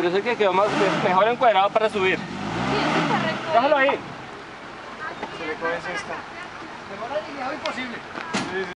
pero es el que quedó más, mejor encuadrado para subir. Sí, ese está recto. Déjalo ahí. Se le coge esta. Mejor alineado imposible.